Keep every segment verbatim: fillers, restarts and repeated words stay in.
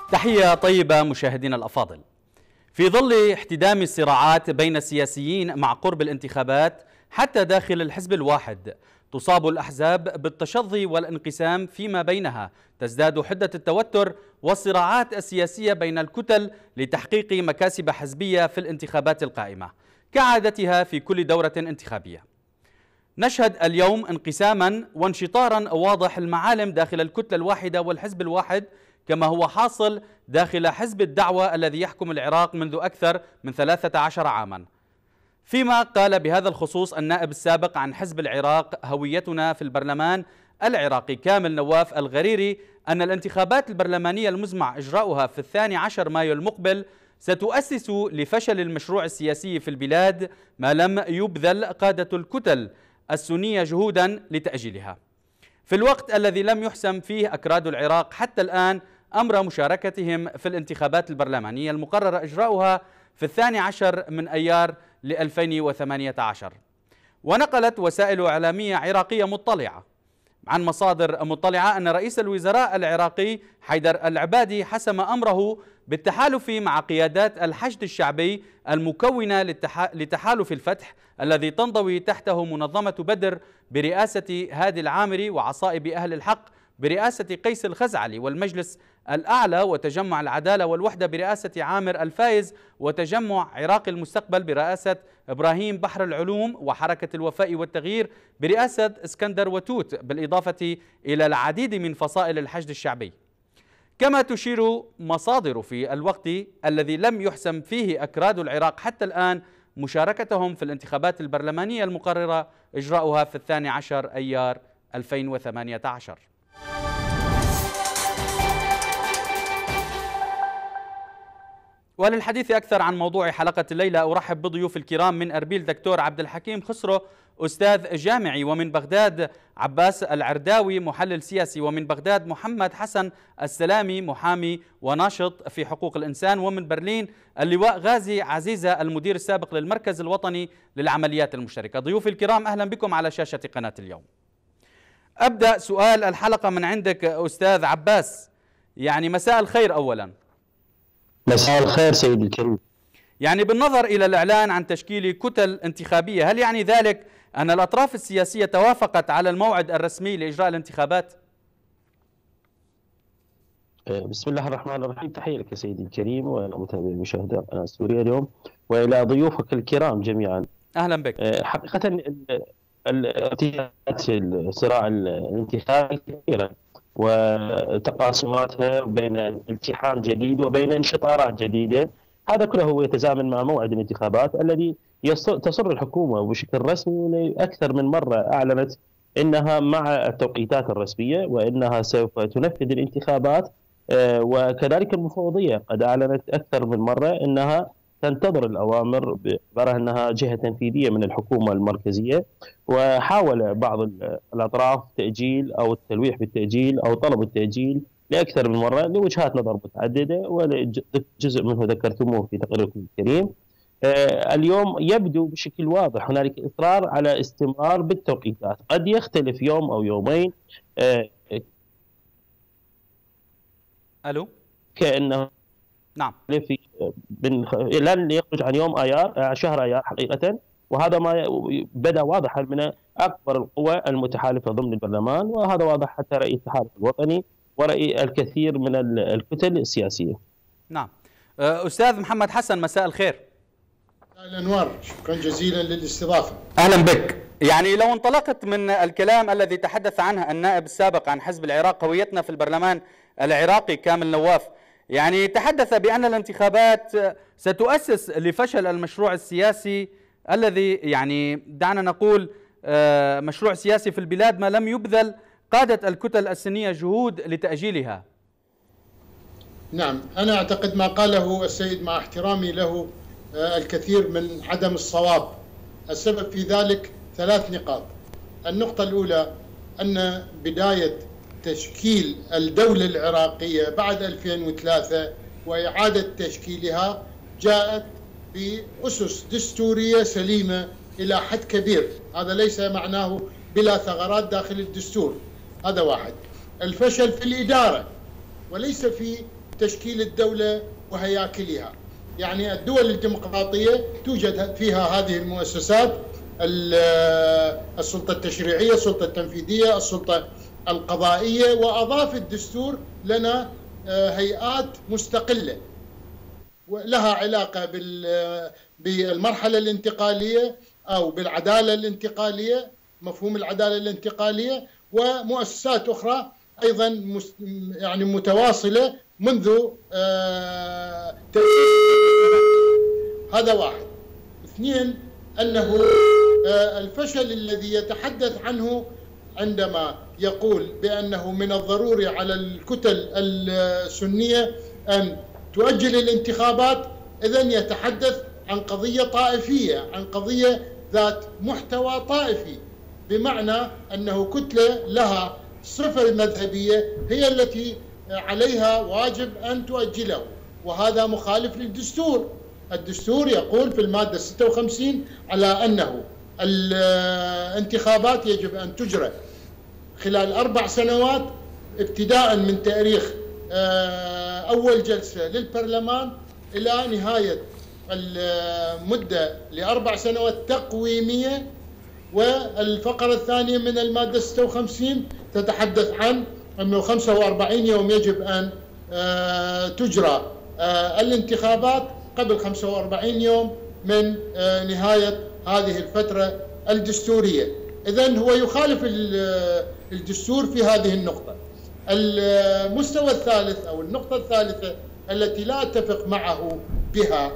تحية طيبة مشاهدينا الأفاضل. في ظل احتدام الصراعات بين السياسيين مع قرب الانتخابات حتى داخل الحزب الواحد، تصاب الأحزاب بالتشظي والانقسام فيما بينها، تزداد حدة التوتر والصراعات السياسية بين الكتل لتحقيق مكاسب حزبية في الانتخابات القائمة كعادتها في كل دورة انتخابية. نشهد اليوم انقساما وانشطارا واضح المعالم داخل الكتلة الواحدة والحزب الواحد، كما هو حاصل داخل حزب الدعوة الذي يحكم العراق منذ أكثر من ثلاثة عشر عاما. فيما قال بهذا الخصوص النائب السابق عن حزب العراق هويتنا في البرلمان العراقي كامل نواف الغريري أن الانتخابات البرلمانية المزمع إجراؤها في الثاني عشر مايو المقبل ستؤسس لفشل المشروع السياسي في البلاد ما لم يبذل قادة الكتل السنية جهودا لتأجيلها، في الوقت الذي لم يحسم فيه أكراد العراق حتى الآن أمر مشاركتهم في الانتخابات البرلمانية المقرر إجراؤها في الثاني عشر من أيار لألفين وثمانية عشر. ونقلت وسائل إعلامية عراقية مطلعة عن مصادر مطلعة أن رئيس الوزراء العراقي حيدر العبادي حسم أمره بالتحالف مع قيادات الحشد الشعبي المكونة لتحالف الفتح الذي تنضوي تحته منظمة بدر برئاسة هادي العامري وعصائب أهل الحق برئاسة قيس الخزعلي، والمجلس الأعلى وتجمع العدالة والوحدة برئاسة عامر الفايز، وتجمع عراق المستقبل برئاسة إبراهيم بحر العلوم، وحركة الوفاء والتغيير برئاسة اسكندر وتوت، بالإضافة إلى العديد من فصائل الحشد الشعبي. كما تشير مصادر في الوقت الذي لم يحسم فيه أكراد العراق حتى الآن مشاركتهم في الانتخابات البرلمانية المقررة إجراؤها في الثاني عشر أيار ألفين وثمانية عشر. وللحديث أكثر عن موضوع حلقة الليلة أرحب بضيوف الكرام: من أربيل دكتور عبد الحكيم خسرو أستاذ جامعي، ومن بغداد عباس العرداوي محلل سياسي، ومن بغداد محمد حسن السلامي محامي وناشط في حقوق الإنسان، ومن برلين اللواء غازي عزيزة المدير السابق للمركز الوطني للعمليات المشتركة. ضيوفي الكرام أهلا بكم على شاشة قناة اليوم. أبدأ سؤال الحلقة من عندك أستاذ عباس، يعني مساء الخير أولا. مساء الخير سيد الكريم. يعني بالنظر إلى الإعلان عن تشكيل كتل انتخابية، هل يعني ذلك أن الأطراف السياسية توافقت على الموعد الرسمي لإجراء الانتخابات؟ بسم الله الرحمن الرحيم. تحية لك سيدي الكريم والمتابعين المشاهدين قناة سوريا اليوم، وإلى ضيوفك الكرام جميعا. أهلا بك. حقيقة الصراع الانتخابي كثيرا وتقاسماتها بين التحام جديد وبين انشطارات جديدة، هذا كله هو يتزامن مع موعد الانتخابات الذي تصر الحكومة بشكل رسمي أكثر من مرة أعلنت أنها مع التوقيتات الرسمية وأنها سوف تنفذ الانتخابات، وكذلك المفوضية قد أعلنت أكثر من مرة أنها تنتظر الأوامر باعتبارها أنها جهة تنفيذية من الحكومة المركزية. وحاول بعض الأطراف تأجيل أو التلويح بالتأجيل أو طلب التأجيل لأكثر من مرة لوجهات نظر متعددة، وجزء منه ذكرتموه في تقريركم الكريم. اليوم يبدو بشكل واضح هنالك إصرار على استمرار بالتوقيتات، قد يختلف يوم أو يومين. ألو كأنه نعم في من لن يخرج عن يوم ايار شهر ايار حقيقه، وهذا ما بدا واضحا من اكبر القوى المتحالفه ضمن البرلمان، وهذا واضح حتى رأي التحالف الوطني ورأي الكثير من الكتل السياسيه. نعم. استاذ محمد حسن مساء الخير. الانوار، شكرا جزيلا للاستضافه. اهلا بك. يعني لو انطلقت من الكلام الذي تحدث عنه النائب السابق عن حزب العراق هويتنا في البرلمان العراقي كامل نواف، يعني تحدث بأن الانتخابات ستؤسس لفشل المشروع السياسي الذي يعني دعنا نقول مشروع سياسي في البلاد ما لم يبذل قادة الكتل السنية جهود لتأجيلها. نعم، أنا أعتقد ما قاله السيد مع احترامي له الكثير من عدم الصواب. السبب في ذلك ثلاث نقاط. النقطة الأولى أن بداية تشكيل الدولة العراقية بعد ألفين وثلاثة وإعادة تشكيلها جاءت بأسس دستورية سليمة إلى حد كبير، هذا ليس معناه بلا ثغرات داخل الدستور. هذا واحد. الفشل في الإدارة وليس في تشكيل الدولة وهياكلها. يعني الدول الديمقراطية توجد فيها هذه المؤسسات: السلطة التشريعية، السلطة التنفيذية، السلطة القضائية، وأضاف الدستور لنا هيئات مستقلة لها علاقة بالمرحلة الانتقالية أو بالعدالة الانتقالية، مفهوم العدالة الانتقالية، ومؤسسات أخرى أيضا يعني متواصلة منذ تأسيس. هذا واحد. اثنين، أنه الفشل الذي يتحدث عنه عندما يقول بأنه من الضروري على الكتل السنية أن تؤجل الانتخابات، إذن يتحدث عن قضية طائفية، عن قضية ذات محتوى طائفي، بمعنى أنه كتلة لها صفة مذهبية هي التي عليها واجب أن تؤجله، وهذا مخالف للدستور. الدستور يقول في المادة ستة وخمسين على أنه الانتخابات يجب أن تجرى خلال أربع سنوات ابتداء من تاريخ أول جلسة للبرلمان إلى نهاية المدة لأربع سنوات تقويمية. والفقرة الثانية من المادة ستة وخمسين تتحدث عن أنه خمسة وأربعين يوم يجب أن تجرى الانتخابات قبل خمسة وأربعين يوم من نهاية هذه الفترة الدستورية. إذن هو يخالف الدستور في هذه النقطة. المستوى الثالث أو النقطة الثالثة التي لا أتفق معه بها،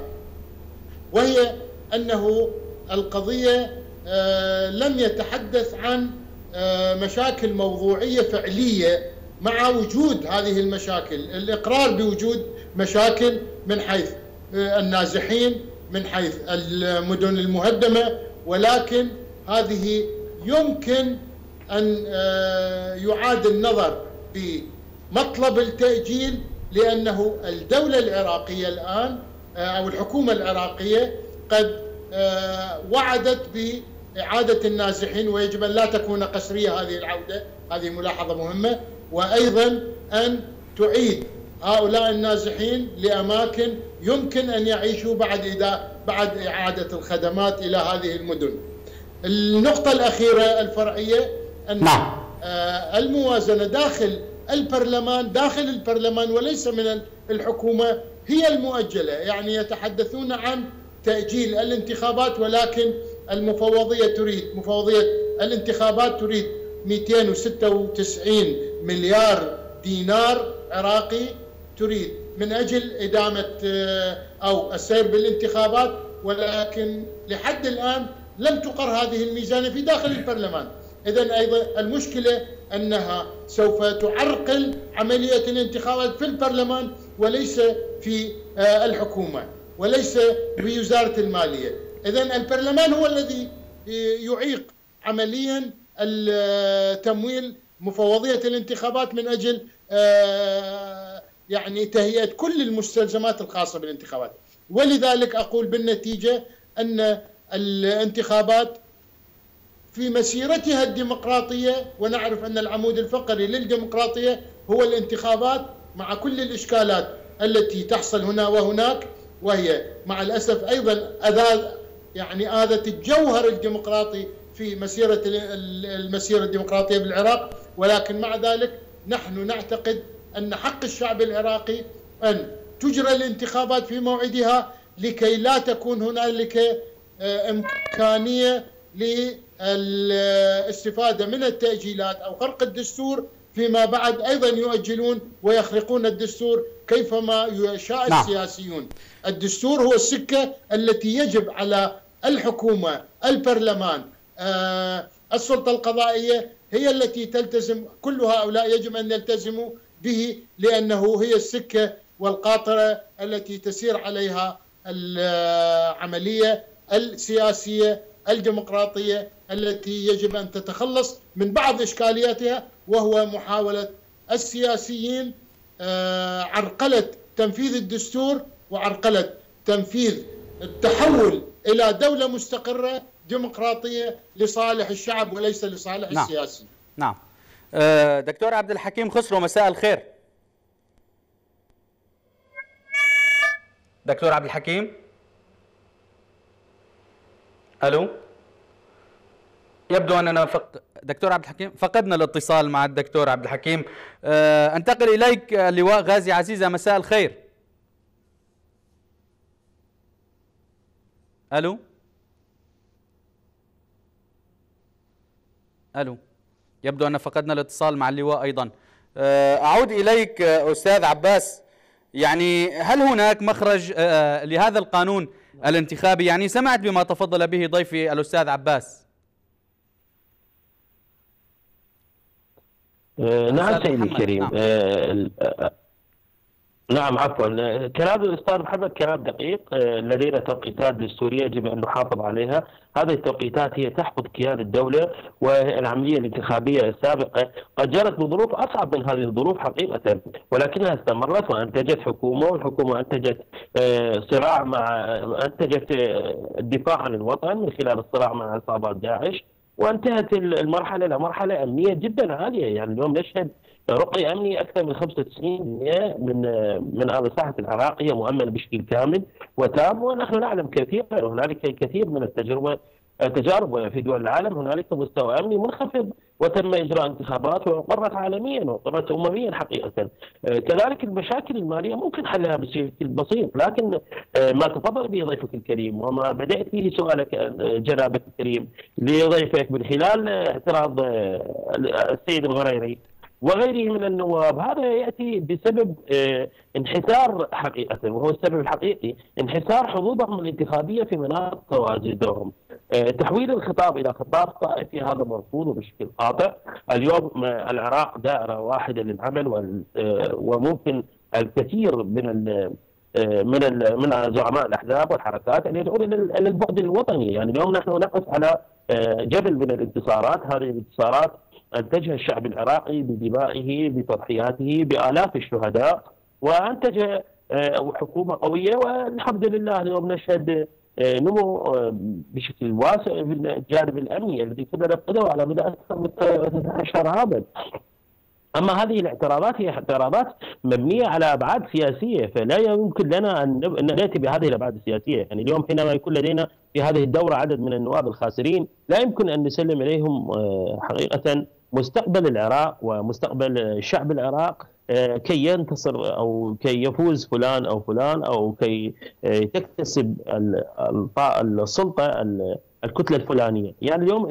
وهي أنه القضية لم يتحدث عن مشاكل موضوعية فعلية مع وجود هذه المشاكل، الإقرار بوجود مشاكل من حيث النازحين، من حيث المدن المهدمة، ولكن هذه يمكن أن يعاد النظر بمطلب التأجيل، لأنه الدولة العراقية الآن أو الحكومة العراقية قد وعدت بإعادة النازحين، ويجب أن لا تكون قسرية هذه العودة، هذه ملاحظة مهمة، وأيضا أن تعيد هؤلاء النازحين لأماكن يمكن أن يعيشوا بعد إذا بعد إعادة الخدمات إلى هذه المدن. النقطة الأخيرة الفرعية أن نعم. الموازنة داخل البرلمان داخل البرلمان وليس من الحكومة هي المؤجلة، يعني يتحدثون عن تأجيل الانتخابات، ولكن المفوضية تريد مفوضية الانتخابات تريد مئتين وستة وتسعين مليار دينار عراقي تريد من أجل إدامة أو السير بالانتخابات، ولكن لحد الآن لم تقر هذه الميزانية في داخل البرلمان. إذن أيضا المشكلة أنها سوف تعرقل عملية الانتخابات في البرلمان وليس في الحكومة وليس في وزارة المالية. إذن البرلمان هو الذي يعيق عمليا التمويل مفوضية الانتخابات من أجل يعني تهيئة كل المستلزمات الخاصة بالانتخابات. ولذلك أقول بالنتيجة أن الانتخابات في مسيرتها الديمقراطية، ونعرف أن العمود الفقري للديمقراطية هو الانتخابات مع كل الإشكالات التي تحصل هنا وهناك، وهي مع الأسف أيضا أذى يعني آذت الجوهر الديمقراطي في مسيرة المسيرة الديمقراطية بالعراق. ولكن مع ذلك نحن نعتقد أن حق الشعب العراقي أن تجرى الانتخابات في موعدها لكي لا تكون هنالك إمكانية للاستفادة من التأجيلات أو خرق الدستور فيما بعد، أيضا يؤجلون ويخرقون الدستور كيفما يشاء نعم. السياسيون. الدستور هو السكة التي يجب على الحكومة، البرلمان، آه، السلطة القضائية هي التي تلتزم، كل هؤلاء يجب أن يلتزموا به، لأنه هي السكة والقاطرة التي تسير عليها العملية السياسية الديمقراطية التي يجب أن تتخلص من بعض إشكالياتها، وهو محاولة السياسيين عرقلة تنفيذ الدستور وعرقلة تنفيذ التحول إلى دولة مستقرة ديمقراطية لصالح الشعب وليس لصالح نعم. السياسي. نعم. دكتور عبد الحكيم خسرو، مساء الخير. دكتور عبد الحكيم؟ الو، يبدو اننا فق... دكتور عبد الحكيم فقدنا الاتصال مع الدكتور عبد الحكيم. أه انتقل اليك اللواء غازي عزيزة، مساء الخير. الو الو يبدو ان فقدنا الاتصال مع اللواء ايضا. أه اعود اليك استاذ عباس، يعني هل هناك مخرج أه لهذا القانون الانتخابي؟ يعني سمعت بما تفضل به ضيفي الاستاذ عباس. آه نعم سيدي الكريم. نعم. آه آه نعم عفوا، كلام الاستاذ محمد كلام دقيق. آه لدينا توقيتات دستوريه يجب ان نحافظ عليها. هذه التوقيتات هي تحفظ كيان الدوله، والعمليه الانتخابيه السابقه قد جرت بظروف اصعب من هذه الظروف حقيقه، ولكنها استمرت وانتجت حكومه، والحكومه انتجت آه صراع مع انتجت آه الدفاع عن الوطن من خلال الصراع مع عصابات داعش، وانتهت المرحله الى مرحله امنيه جدا عاليه. يعني اليوم نشهد رقي امني اكثر من خمسة وتسعين بالمئة من من ارض ساحه العراق هي مؤمنه بشكل كامل وتام، ونحن نعلم كثيرا هنالك الكثير من التجربه تجارب في دول العالم هنالك مستوى امني منخفض وتم اجراء انتخابات واقرت عالميا واقرت امميا حقيقه. كذلك المشاكل الماليه ممكن حلها بشكل بسيط، لكن ما تفضل به ضيفك الكريم وما بدات به سؤالك جنابك الكريم لضيفك من خلال اعتراض السيد الغريري وغيره من النواب، هذا ياتي بسبب انحسار حقيقه، وهو السبب الحقيقي انحسار حظوظهم الانتخابيه في مناطق تواجدهم. تحويل الخطاب الى خطاب طائفي هذا مرفوض بشكل قاطع. اليوم العراق دائره واحده للعمل، وممكن الكثير من ال من ال من زعماء الاحزاب والحركات ان يدعون الى البعد الوطني. يعني اليوم نحن نقف على جبل من الانتصارات، هذه الانتصارات انتجها الشعب العراقي بدمائه بتضحياته بالاف الشهداء، وانتج حكومه قويه، والحمد لله اليوم نشهد نمو بشكل واسع في الجانب الامني الذي كنا نفقده على مدى اكثر من اثني عشر عاما. اما هذه الاعتراضات هي اعتراضات مبنيه على ابعاد سياسيه، فلا يمكن لنا ان ناتي بهذه الابعاد السياسيه. يعني اليوم حينما يكون لدينا في هذه الدوره عدد من النواب الخاسرين لا يمكن ان نسلم اليهم حقيقه مستقبل العراق ومستقبل شعب العراق كي ينتصر او كي يفوز فلان او فلان او كي تكتسب السلطه الكتله الفلانيه. يعني اليوم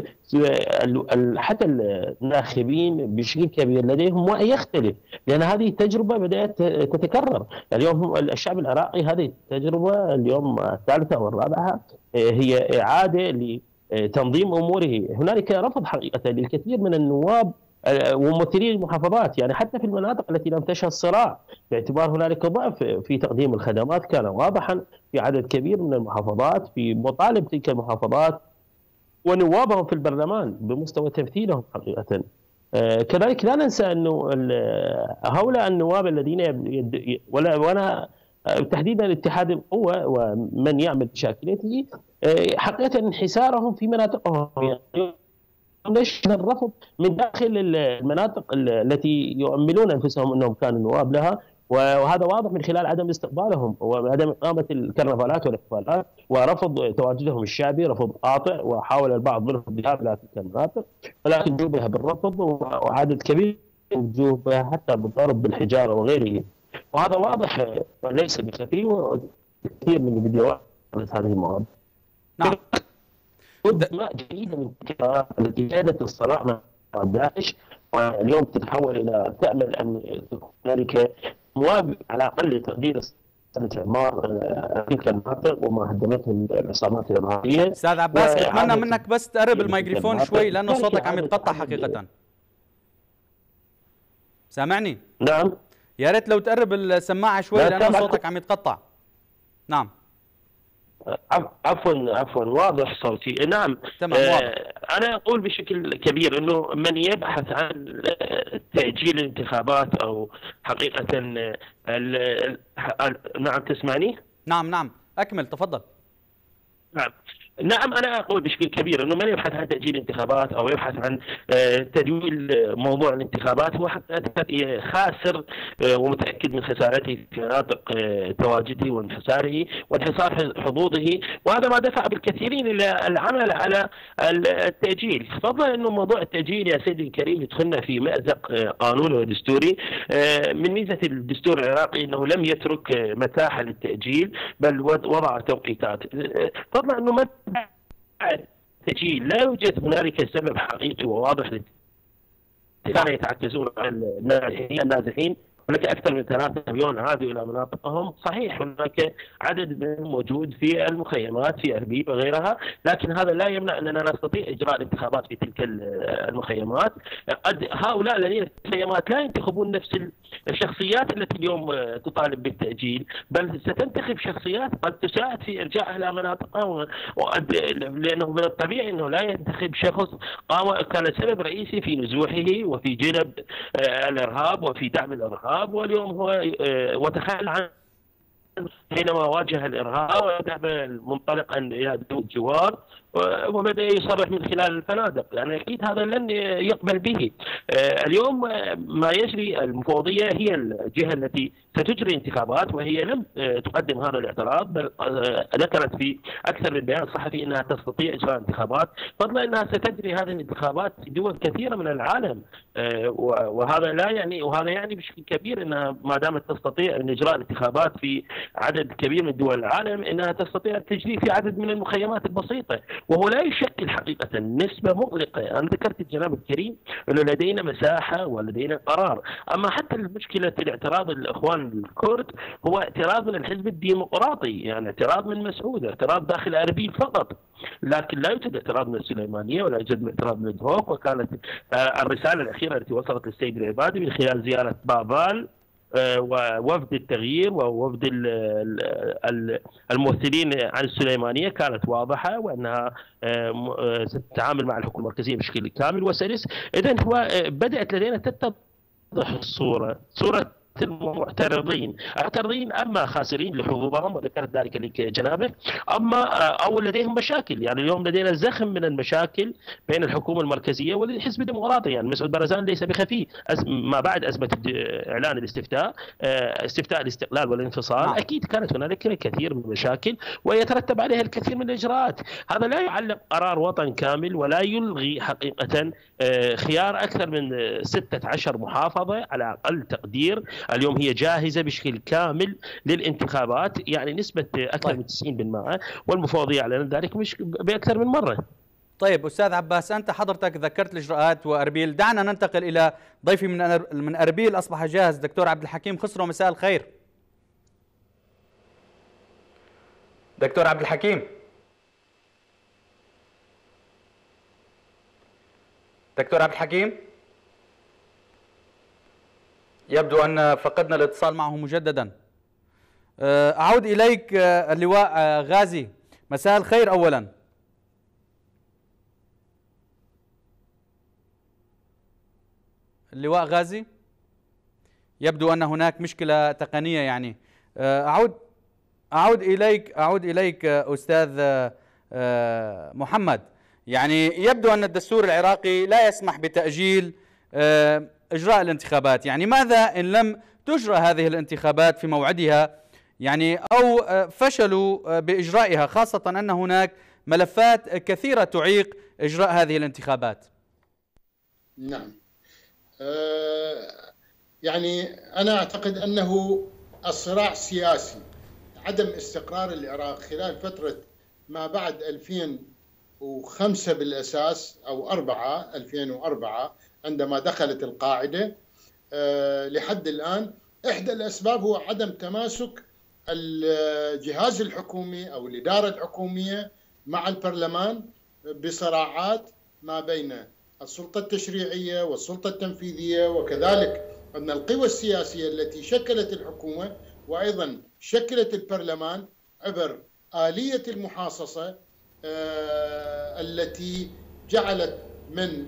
حتى الناخبين بشكل كبير لديهم وعي يختلف، لان هذه التجربه بدات تتكرر. اليوم الشعب العراقي هذه التجربه اليوم الثالثه والرابعه هي اعاده لتنظيم اموره. هنالك رفض حقيقه للكثير من النواب وممثلي المحافظات، يعني حتى في المناطق التي لم تشهد صراع، باعتبار هنالك ضعف في تقديم الخدمات كان واضحا في عدد كبير من المحافظات، في مطالب تلك المحافظات ونوابهم في البرلمان بمستوى تمثيلهم حقيقه. كذلك لا ننسى انه هؤلاء النواب الذين يد... ولا وانا تحديدا اتحاد القوى ومن يعمل بشاكلته حقيقه انحسارهم في مناطقهم، يعني نشهد الرفض من داخل المناطق التي يؤملون انفسهم انهم كانوا نواب لها، وهذا واضح من خلال عدم استقبالهم وعدم اقامه الكرنفالات والاحتفالات ورفض تواجدهم الشعبي، رفض قاطع، وحاول البعض منهم الذهاب الى تلك المناطق ولكن جوبها بالرفض، وعدد كبير جوبها حتى بالضرب بالحجاره وغيره. وهذا واضح ليس بخفي، وكثير من الفيديوهات هذه المواضيع. نعم. دماء جديده من التي كادت الصراع مع داعش، واليوم تتحول الى تامل ان هنالك موافق على اقل تقدير سنه اعمار تلك المناطق وما هدمته العصابات الارهابيه. استاذ عباس اتمنى منك بس تقرب الميكروفون شوي لانه صوتك عم يتقطع حقيقه. سامعني؟ نعم. يا ريت لو تقرب السماعه شوي لانه صوتك عم يتقطع. نعم. عفوا عفوا واضح صوتي. نعم تمام واضح. انا اقول بشكل كبير انه من يبحث عن تاجيل الانتخابات او حقيقه ال ال نعم تسمعني؟ نعم نعم اكمل تفضل. نعم نعم، أنا أقول بشكل كبير أنه من يبحث عن تأجيل الانتخابات أو يبحث عن تجويل موضوع الانتخابات هو حتى خاسر ومتأكد من خسارته في مناطق تواجده وانحساره وانحصار حظوظه، وهذا ما دفع بالكثيرين إلى العمل على التأجيل. فضلا أنه موضوع التأجيل يا سيدي الكريم يدخلنا في مأزق قانوني ودستوري. من ميزة الدستور العراقي أنه لم يترك مساحة للتأجيل بل وضع توقيتات. فضلا أنه ما التأجيل لا يوجد هنالك سبب حقيقي وواضح للتجار يتعكزون على النازحين. هناك أكثر من ثلاثة مليون عادوا إلى مناطقهم. صحيح هناك عدد منهم موجود في المخيمات في أربيل وغيرها، لكن هذا لا يمنع أننا نستطيع إجراء الانتخابات في تلك المخيمات. قد هؤلاء الذين في المخيمات لا ينتخبون نفس الشخصيات التي اليوم تطالب بالتأجيل، بل ستنتخب شخصيات قد تساعد في إرجاعها إلى مناطقها، لأنه من الطبيعي أنه لا ينتخب شخص قام كان سبب رئيسي في نزوحه وفي جلب الإرهاب وفي دعم الإرهاب، واليوم هو وتخلى عن حينما واجه الإرهاب وذهب منطلقا إلى دول الجوار وبدأ يصرح من خلال الفنادق. يعني أكيد هذا لن يقبل به. اليوم ما يجري المفوضية هي الجهة التي ستجري انتخابات، وهي لم تقدم هذا الاعتراض، بل ذكرت في أكثر من بيان صحفي أنها تستطيع إجراء انتخابات، فضلا أنها ستجري هذه الانتخابات في دول كثيرة من العالم. وهذا لا يعني وهذا يعني بشكل كبير أنها ما دامت تستطيع أن إجراء الانتخابات في عدد كبير من دول العالم أنها تستطيع التجري في عدد من المخيمات البسيطة، وهو لا يشكل حقيقة نسبة مغلقة. أنا ذكرت الجناب الكريم أنه لدينا مساحة ولدينا قرار. أما حتى المشكلة الاعتراض الإخوان الكرد هو اعتراض من الحزب الديمقراطي، يعني اعتراض من مسعود، اعتراض داخل أربيل فقط، لكن لا يوجد اعتراض من السليمانية ولا يوجد اعتراض من الدهوك. وكانت الرسالة الأخيرة التي وصلت للسيد العبادي من خلال زيارة بابال ووفد التغيير ووفد الممثلين عن السليمانية كانت واضحة، وأنها ستتعامل مع الحكومة المركزية بشكل كامل وسلس. إذن هو بدأت لدينا تتضح الصورة صورة المعترضين معترضين اما خاسرين لحظوظهم، وذكرت ذلك لجنابه، اما او لديهم مشاكل. يعني اليوم لدينا زخم من المشاكل بين الحكومه المركزيه والحزب الديمقراطي. يعني مسعود برزان ليس بخفي ما بعد ازمه اعلان الاستفتاء، استفتاء الاستقلال والانفصال، نعم. اكيد كانت هنالك الكثير من المشاكل ويترتب عليها الكثير من الاجراءات. هذا لا يعلق قرار وطن كامل ولا يلغي حقيقه خيار اكثر من ستة عشر محافظه على اقل تقدير. اليوم هي جاهزة بشكل كامل للانتخابات، يعني نسبة أكثر طيب. من تسعين بالمئة، والمفوضية أعلنت ذلك مش بأكثر من مرة. طيب أستاذ عباس، أنت حضرتك ذكرت الإجراءات وأربيل، دعنا ننتقل إلى ضيفي من من أربيل أصبح جاهز، دكتور عبد الحكيم خسرو. مساء الخير دكتور عبد الحكيم. دكتور عبد الحكيم، يبدو أن فقدنا الاتصال معه مجددا. أعود إليك اللواء غازي، مساء الخير. أولا اللواء غازي، يبدو أن هناك مشكلة تقنية. يعني أعود أعود إليك أعود إليك أستاذ محمد. يعني يبدو أن الدستور العراقي لا يسمح بتأجيل إجراء الانتخابات، يعني ماذا إن لم تجرى هذه الانتخابات في موعدها، يعني أو فشلوا بإجرائها، خاصة أن هناك ملفات كثيرة تعيق إجراء هذه الانتخابات؟ نعم، أه يعني أنا أعتقد أنه الصراع سياسي، عدم استقرار العراق خلال فترة ما بعد ألفين وخمسة بالأساس أو أربعة ألفين وأربعة عندما دخلت القاعدة أه لحد الآن، إحدى الأسباب هو عدم تماسك الجهاز الحكومي أو الإدارة الحكومية مع البرلمان بصراعات ما بين السلطة التشريعية والسلطة التنفيذية، وكذلك أن القوى السياسية التي شكلت الحكومة وأيضا شكلت البرلمان عبر آلية المحاصصة أه التي جعلت من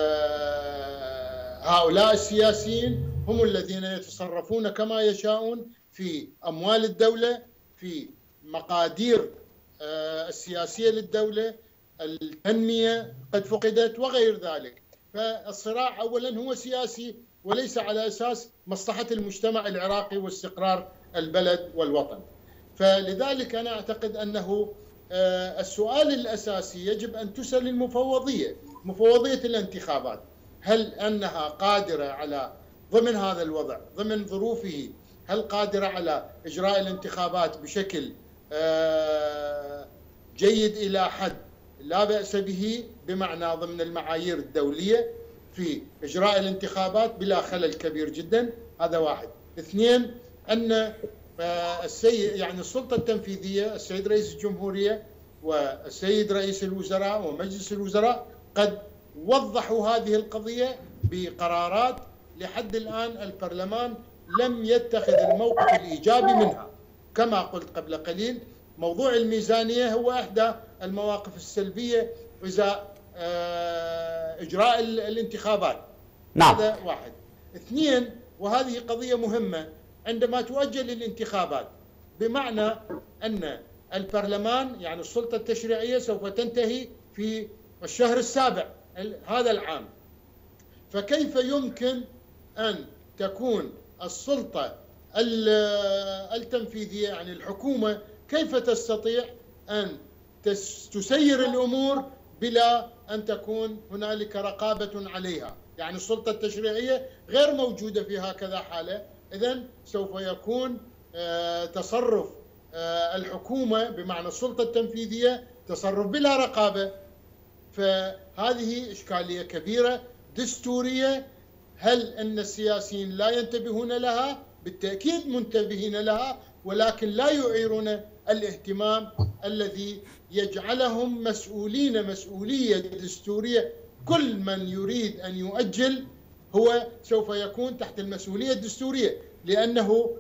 أه هؤلاء السياسيين هم الذين يتصرفون كما يشاءون في أموال الدولة، في مقادير السياسية للدولة، التنمية قد فقدت وغير ذلك. فالصراع أولا هو سياسي وليس على أساس مصلحة المجتمع العراقي واستقرار البلد والوطن. فلذلك أنا أعتقد أنه السؤال الأساسي يجب أن تسأل المفوضية، مفوضية الانتخابات، هل أنها قادرة على ضمن هذا الوضع، ضمن ظروفه، هل قادرة على إجراء الانتخابات بشكل جيد إلى حد لا بأس به، بمعنى ضمن المعايير الدولية في إجراء الانتخابات بلا خلل كبير جدا. هذا واحد. اثنين، أن السيد يعني السلطة التنفيذية السيد رئيس الجمهورية والسيد رئيس الوزراء ومجلس الوزراء قد وضحوا هذه القضية بقرارات. لحد الآن البرلمان لم يتخذ الموقف الإيجابي منها. كما قلت قبل قليل، موضوع الميزانية هو إحدى المواقف السلبية إزاء إجراء الانتخابات. نعم. هذا واحد. اثنين، وهذه قضية مهمة، عندما تؤجل الانتخابات بمعنى أن البرلمان يعني السلطة التشريعية سوف تنتهي في الشهر السابع هذا العام، فكيف يمكن أن تكون السلطة التنفيذية يعني الحكومة كيف تستطيع أن تسير الأمور بلا أن تكون هنالك رقابة عليها؟ يعني السلطة التشريعية غير موجودة في هكذا حالة، إذن سوف يكون تصرف الحكومة بمعنى السلطة التنفيذية تصرف بلا رقابة. فهذه إشكالية كبيرة دستورية. هل أن السياسيين لا ينتبهون لها؟ بالتأكيد منتبهين لها، ولكن لا يعيرون الاهتمام الذي يجعلهم مسؤولين مسؤولية دستورية. كل من يريد أن يؤجل هو سوف يكون تحت المسؤولية الدستورية، لأنه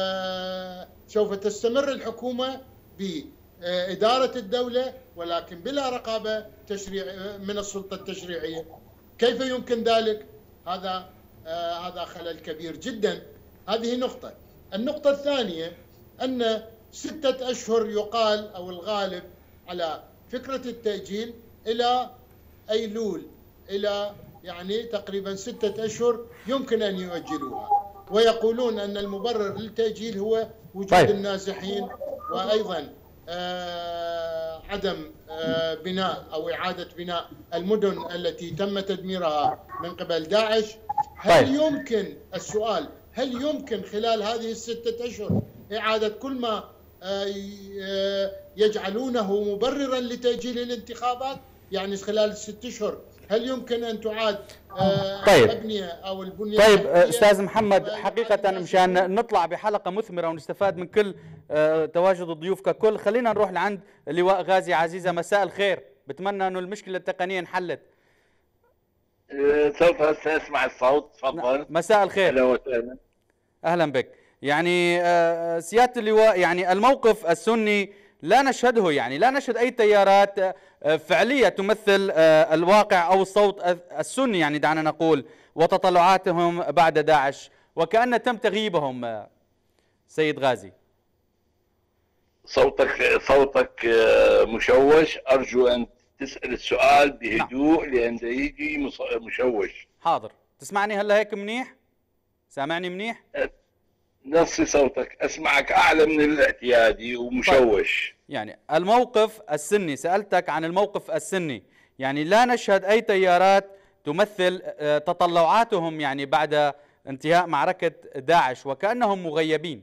سوف تستمر الحكومة بإدارة الدولة ولكن بلا رقابة تشريع من السلطة التشريعية. كيف يمكن ذلك؟ هذا هذا خلل كبير جدا. هذه نقطة. النقطة الثانية أن ستة أشهر يقال أو الغالب على فكرة التأجيل إلى أيلول، إلى يعني تقريبا ستة أشهر يمكن أن يؤجلوها، ويقولون أن المبرر للتأجيل هو وجود طيب. النازحين، وأيضا آه عدم آه بناء أو إعادة بناء المدن التي تم تدميرها من قبل داعش. هل طيب. يمكن السؤال هل يمكن خلال هذه الستة أشهر إعادة كل ما آه يجعلونه مبررا لتأجيل الانتخابات؟ يعني خلال الست أشهر هل يمكن أن تعاد آه طيب. الأبنية أو البنية؟ طيب أستاذ محمد، حقيقة مشان نطلع بحلقة مثمرة ونستفاد من كل آه تواجد الضيوف ككل، خلينا نروح لعند اللواء غازي عزيزة. مساء الخير، بتمنى أنه المشكلة التقنية انحلت. سوف أسمع الصوت، تفضل. مساء الخير. أهلا وسهلا. أهلا بك. يعني آه سيادة اللواء، يعني الموقف السني لا نشهده، يعني لا نشهد أي تيارات فعلية تمثل الواقع أو الصوت السني، يعني دعنا نقول، وتطلعاتهم بعد داعش، وكأن تم تغييبهم. سيد غازي، صوتك صوتك مشوش، أرجو أن تسأل السؤال بهدوء. نعم. لأن يجي مشوش. حاضر. تسمعني هلا هيك منيح؟ سامعني منيح؟ نصي صوتك، اسمعك اعلى من الاعتيادي ومشوش. طيب. يعني الموقف السني، سألتك عن الموقف السني، يعني لا نشهد اي تيارات تمثل تطلعاتهم يعني بعد انتهاء معركة داعش، وكأنهم مغيبين.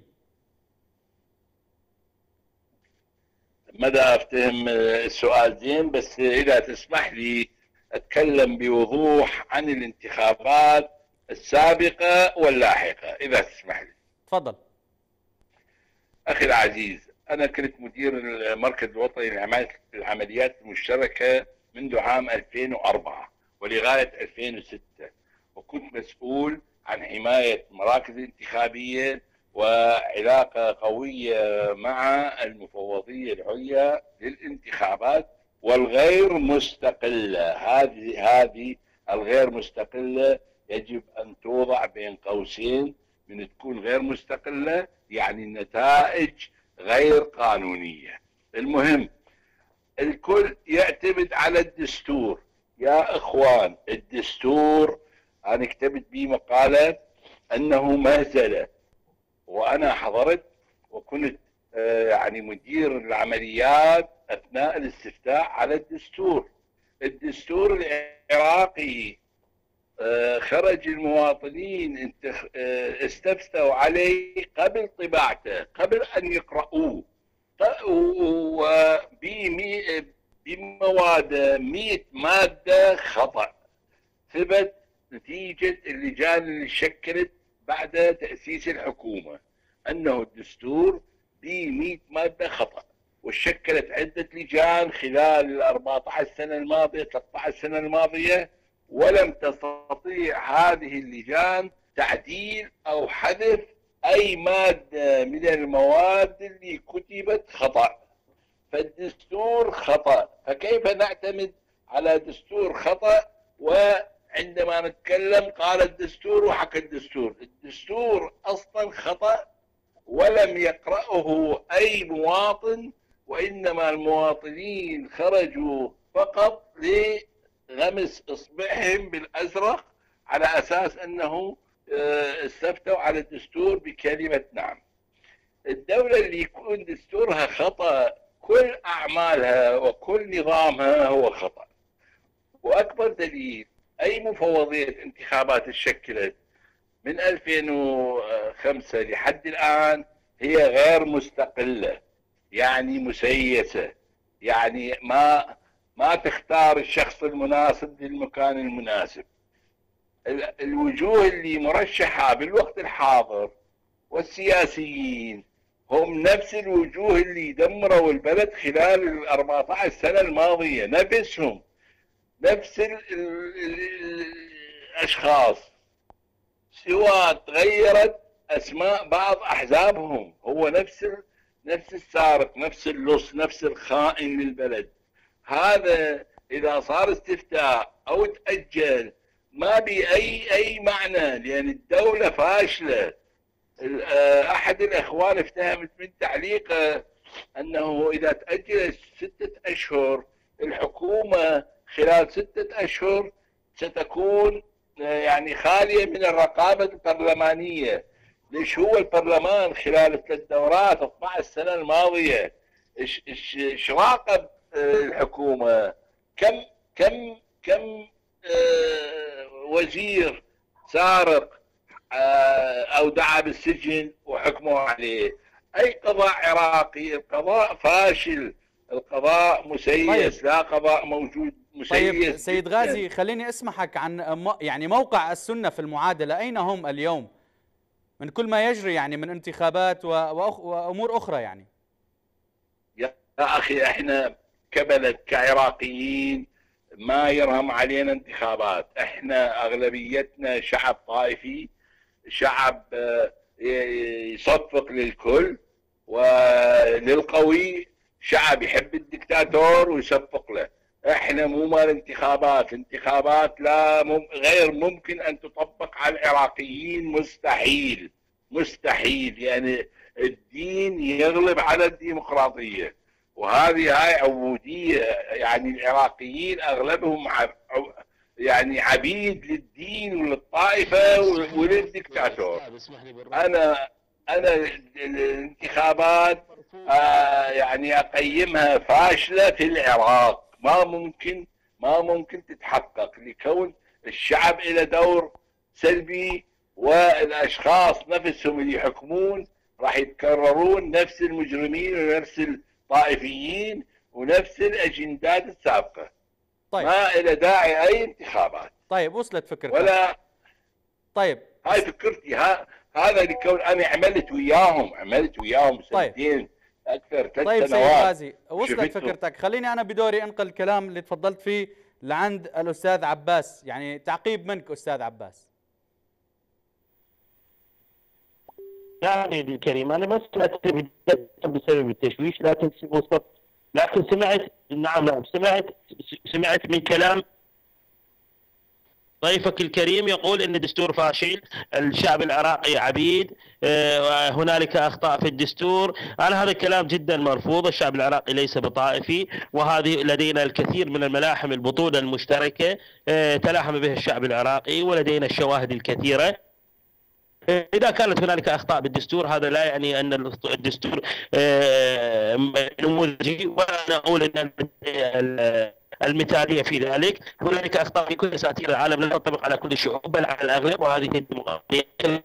مدى افتهم السؤال زين، بس اذا تسمح لي اتكلم بوضوح عن الانتخابات السابقة واللاحقة اذا تسمح لي. تفضل. أخي العزيز، أنا كنت مدير المركز الوطني للعمليات المشتركة منذ عام ألفين وأربعة ولغاية ألفين وستة، وكنت مسؤول عن حماية مراكز انتخابية وعلاقة قوية مع المفوضية العليا للانتخابات والغير مستقلة. هذه هذه الغير مستقلة يجب أن توضع بين قوسين، من تكون غير مستقلة يعني النتائج غير قانونية. المهم الكل يعتمد على الدستور. يا اخوان الدستور انا كتبت به مقالة انه مهزلة، وانا حضرت وكنت يعني مدير العمليات اثناء الاستفتاء على الدستور. الدستور العراقي خرج المواطنين استفتوا عليه قبل طباعته، قبل ان يقرأوه، بمواد مئة مادة خطأ. ثبت نتيجة اللجان اللي شكلت بعد تأسيس الحكومة أنه الدستور بمئة مادة خطأ، وشكلت عدة لجان خلال الأربعة عشر سنة الماضية ثلاثة عشر سنة الماضية، ولم تستطيع هذه اللجان تعديل أو حذف أي مادة من المواد اللي كتبت خطأ. فالدستور خطأ، فكيف نعتمد على دستور خطأ؟ وعندما نتكلم قال الدستور وحكى الدستور. الدستور أصلا خطأ ولم يقرأه أي مواطن، وإنما المواطنين خرجوا فقط لغمس إصبعهم بالأزرق على أساس أنه استفتوا على الدستور بكلمة نعم. الدولة اللي يكون دستورها خطأ كل أعمالها وكل نظامها هو خطأ. وأكبر دليل أي مفوضية انتخابات تشكلت من ألفين وخمسة لحد الآن هي غير مستقلة، يعني مسيسة، يعني ما ما تختار الشخص المناسب للمكان المناسب. الوجوه اللي مرشحة بالوقت الحاضر والسياسيين هم نفس الوجوه اللي دمروا البلد خلال الأربعة عشر سنة الماضية، نفسهم نفس ال ال ال الأشخاص، سواء تغيرت أسماء بعض أحزابهم، هو نفس نفس السارق، نفس اللص، نفس الخائن للبلد. هذا إذا صار استفتاء أو تأجل ما بي أي أي معنى، لأن الدولة فاشلة. أحد الإخوان افتهمت من تعليقه أنه إذا تأجل ستة أشهر الحكومة خلال ستة أشهر ستكون يعني خالية من الرقابة البرلمانية. ليش هو البرلمان خلال الثلاث دورات اثنتا عشرة سنة الماضية ايش ايش راقب الحكومة؟ كم كم كم اه وزير سارق اه اودعه بالسجن وحكموا عليه؟ اي قضاء عراقي؟ القضاء فاشل، القضاء مسيس. طيب. لا قضاء موجود مسيس. طيب سيد غازي خليني اسمحك عن يعني موقع السنة في المعادلة، اين هم اليوم من كل ما يجري يعني من انتخابات وأمور أخرى؟ يعني يا أخي احنا كبلد كعراقيين ما يرهم علينا انتخابات. احنا أغلبيتنا شعب طائفي، شعب يصفق للكل وللقوي، شعب يحب الدكتاتور ويصفق له. احنا مو مال انتخابات. انتخابات لا مم غير ممكن ان تطبق على العراقيين، مستحيل مستحيل. يعني الدين يغلب على الديمقراطية، وهذه هاي عبودية. يعني العراقيين اغلبهم عب يعني عبيد للدين وللطائفة وللدكتاتور. انا انا الانتخابات آه يعني اقيمها فاشلة في العراق. ما ممكن ما ممكن تتحقق، لكون الشعب له دور سلبي، والاشخاص نفسهم اللي يحكمون راح يتكررون نفس المجرمين ونفس الطائفيين ونفس الاجندات السابقة. طيب. ما له داعي اي انتخابات. طيب وصلت فكرتك ولا طيب هاي فكرتي. ها هذا لكون انا عملت وياهم عملت وياهم سنتين. طيب. اكثر ثلاث طيب سنوات. سيد غازي وصلت فكرتك. خليني انا بدوري انقل الكلام اللي تفضلت فيه لعند الاستاذ عباس، يعني تعقيب منك استاذ عباس. يعني الكريم انا ما سمعت بسبب التشويش، لكن وصلت لكن سمعت نعم نعم سمعت سمعت من كلام ضيفك الكريم يقول ان الدستور فاشل، الشعب العراقي عبيد، هنالك اخطاء في الدستور. انا هذا الكلام جدا مرفوض. الشعب العراقي ليس بطائفي، وهذه لدينا الكثير من الملاحم البطوله المشتركه تلاحم بها الشعب العراقي، ولدينا الشواهد الكثيره. إذا كانت هنالك أخطاء بالدستور هذا لا يعني أن الدستور نموذجي، وأنا أقول أن المثالية في ذلك. هنالك أخطاء في كل دساتير العالم لا تنطبق على كل الشعوب بل على الأغلب، وهذه الديمقراطية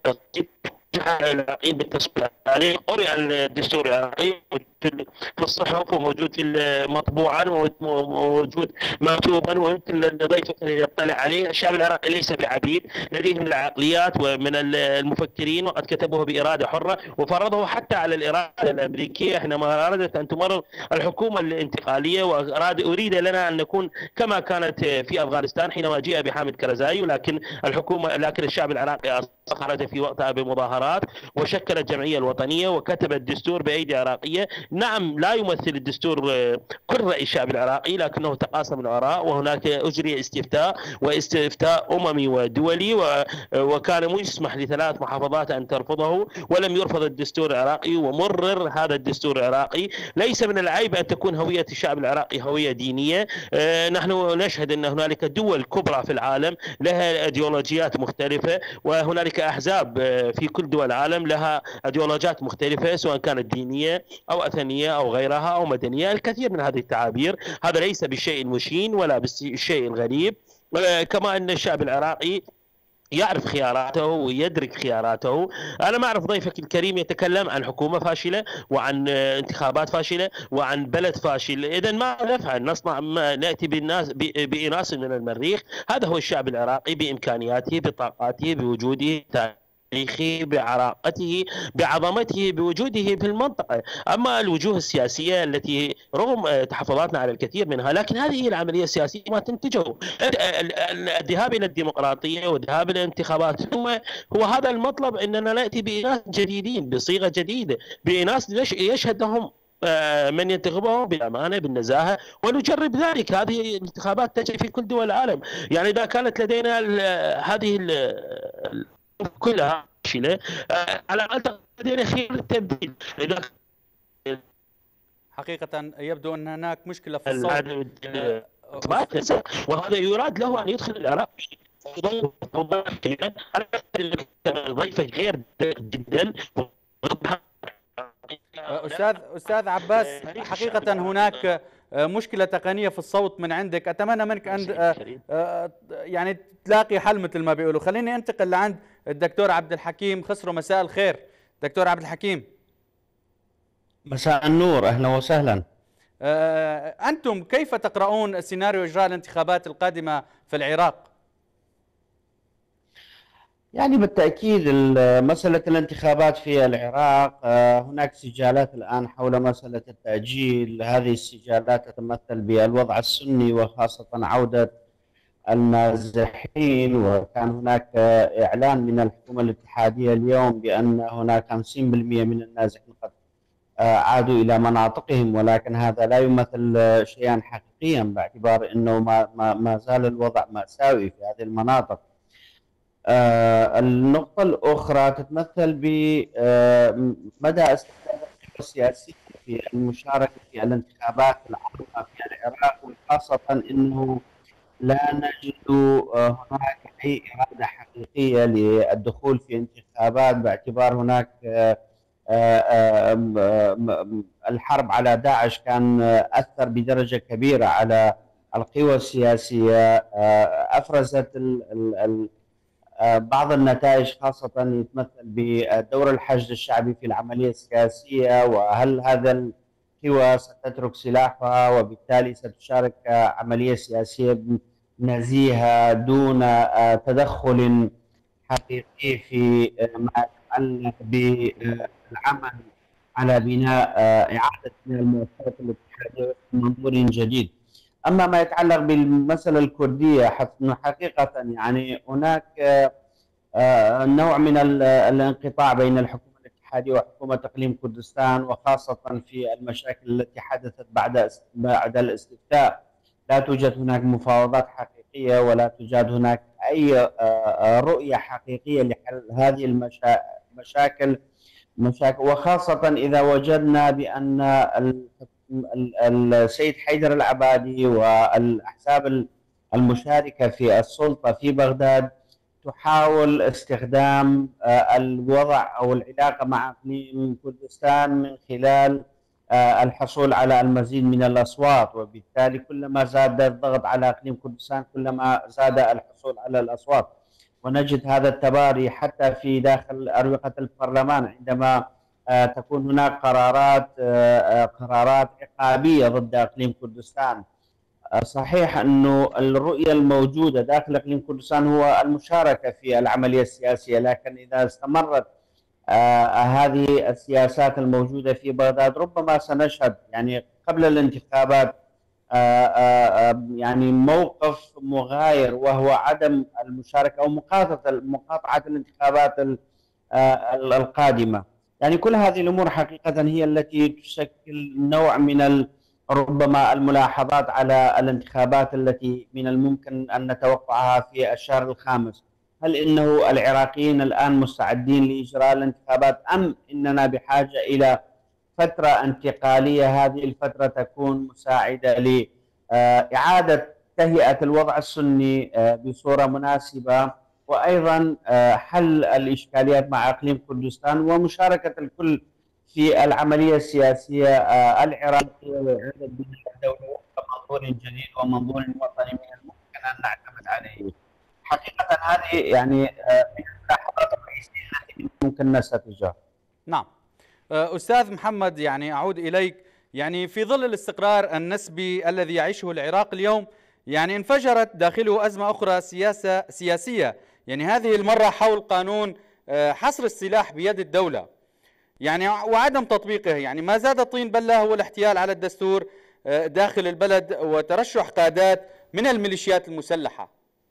العراقيين بالتصويت عليه. قرئ الدستور العراقي في الصحف وموجود في مطبوعا وموجود مكتوبا، ويمكن لضيفك ان يطلع عليه. الشعب العراقي ليس بعبيد، لديهم العقليات ومن المفكرين، وقد كتبوه باراده حره وفرضه حتى على الاراده الامريكيه حينما ارادت ان تمرر الحكومه الانتقاليه، واراد اريد لنا ان نكون كما كانت في افغانستان حينما جاء بحامد كرزاي، ولكن الحكومه لكن الشعب العراقي خرج في وقتها بمظاهرات وشكل الجمعيه الوطنيه وكتب الدستور بايدي عراقيه. نعم لا يمثل الدستور كل رأي الشعب العراقي، لكنه تقاسم الآراء، وهناك أجري استفتاء واستفتاء أممي ودولي، وكان يسمح لثلاث محافظات أن ترفضه ولم يرفض الدستور العراقي ومرر هذا الدستور العراقي. ليس من العيب أن تكون هوية الشعب العراقي هوية دينية. نحن نشهد أن هنالك دول كبرى في العالم لها أيديولوجيات مختلفة، وهنالك أحزاب في كل دول العالم لها أيديولوجيات مختلفة سواء كانت دينية أو أثنية أو غيرها أو مدنية، الكثير من هذه التعابير. هذا ليس بالشيء المشين ولا بالشيء الغريب. كما أن الشعب العراقي يعرف خياراته ويدرك خياراته. أنا ما أعرف ضيفك الكريم يتكلم عن حكومة فاشلة وعن انتخابات فاشلة وعن بلد فاشل. إذن ما نفعل نصنع ما نأتي بالناس بإناس من المريخ. هذا هو الشعب العراقي بإمكانياته بطاقاته بوجوده تاريخه بعراقته بعظمته بوجوده في المنطقة. أما الوجوه السياسية التي رغم تحفظاتنا على الكثير منها، لكن هذه العملية السياسية ما تنتجه. الذهاب إلى الديمقراطية والذهاب إلى الانتخابات هو هو هذا المطلب، أننا نأتي بناس جديدين بصيغة جديدة، بناس يشهد لهم من ينتخبهم بالأمانة بالنزاهة، ونجرب ذلك. هذه الانتخابات تجري في كل دول العالم. يعني إذا كانت لدينا هذه كلها فاشلة، على الأقل لدينا خيار التبديل. حقيقة يبدو أن هناك مشكلة في الصوت، وهذا يراد له أن يدخل العراق ضيفة غير جدا. أستاذ أستاذ عباس، حقيقة هناك مشكلة تقنية في الصوت من عندك، أتمنى منك أن يعني تلاقي حل مثل ما بيقولوا. خليني أنتقل لعند الدكتور عبد الحكيم خسرو. مساء الخير دكتور عبد الحكيم. مساء النور، أهلا وسهلا. أنتم كيف تقرؤون سيناريو إجراء الانتخابات القادمة في العراق؟ يعني بالتأكيد مسألة الانتخابات في العراق هناك سجالات الآن حول مسألة التأجيل. هذه السجالات تتمثل بالوضع السني وخاصة عودة النازحين، وكان هناك إعلان من الحكومة الاتحادية اليوم بأن هناك خمسين بالمئة من النازحين قد عادوا إلى مناطقهم، ولكن هذا لا يمثل شيئا حقيقيا باعتبار أنه ما, ما, ما زال الوضع مأساوي في هذه المناطق. آه النقطة الأخرى تتمثل بمدى استخدام السياسي في المشاركة في الانتخابات العامة في العراق، وخاصة أنه لا نجد هناك أي إرادة حقيقية للدخول في انتخابات باعتبار هناك آه آه الحرب على داعش كان أثر بدرجة كبيرة على القوى السياسية. آه أفرزت ال ال بعض النتائج خاصة يتمثل بدور الحشد الشعبي في العملية السياسية، وهل هذا القوى ستترك سلاحها وبالتالي ستشارك عملية سياسية نزيهة دون تدخل حقيقي في ما يتعلق بالعمل على بناء إعادة المؤسسات الاتحادية بمنظور جديد. أما ما يتعلق بالمسألة الكردية حقيقة يعني هناك نوع من الانقطاع بين الحكومة الاتحادية وحكومة إقليم كردستان، وخاصة في المشاكل التي حدثت بعد بعد الاستفتاء. لا توجد هناك مفاوضات حقيقية حقيقية ولا توجد هناك أي رؤية حقيقية لحل هذه المشاكل مشاكل وخاصة إذا وجدنا بأن السيد حيدر العبادي والأحزاب المشاركة في السلطة في بغداد تحاول استخدام الوضع أو العلاقة مع إقليم كردستان من خلال الحصول على المزيد من الأصوات، وبالتالي كلما زاد الضغط على إقليم كردستان كلما زاد الحصول على الأصوات. ونجد هذا التباري حتى في داخل أروقة البرلمان عندما تكون هناك قرارات قرارات عقابية ضد إقليم كردستان. صحيح أنه الرؤية الموجودة داخل إقليم كردستان هو المشاركة في العملية السياسية، لكن إذا استمرت آه هذه السياسات الموجودة في بغداد ربما سنشهد يعني قبل الانتخابات آه آه يعني موقف مغاير، وهو عدم المشاركة أو مقاطعة مقاطعة الانتخابات القادمة. يعني كل هذه الأمور حقيقة هي التي تشكل نوع من ربما الملاحظات على الانتخابات التي من الممكن أن نتوقعها في الشهر الخامس. هل إنه العراقيين الآن مستعدين لإجراء الانتخابات أم إننا بحاجة إلى فترة انتقالية هذه الفترة تكون مساعدة لإعادة تهيئة الوضع السني بصورة مناسبة، وأيضا حل الإشكاليات مع إقليم كردستان ومشاركة الكل في العملية السياسية العراقية وإعادة بناء الدولة بمنظور جديد ومنظور وطني من الممكن أن نعتمد عليه؟ حقيقة هذه يعني من الملاحظات الرئيسية التي ممكن نستنتجها. نعم. أستاذ محمد، يعني أعود إليك، يعني في ظل الاستقرار النسبي الذي يعيشه العراق اليوم، يعني انفجرت داخله أزمة أخرى سياسة سياسية، يعني هذه المرة حول قانون حصر السلاح بيد الدولة، يعني وعدم تطبيقه. يعني ما زاد الطين بلة هو الاحتيال على الدستور داخل البلد وترشح قادات من الميليشيات المسلحة.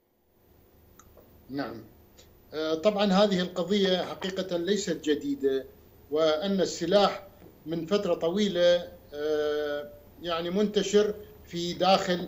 نعم، طبعا هذه القضية حقيقة ليست جديدة، وأن السلاح من فترة طويلة يعني منتشر في داخل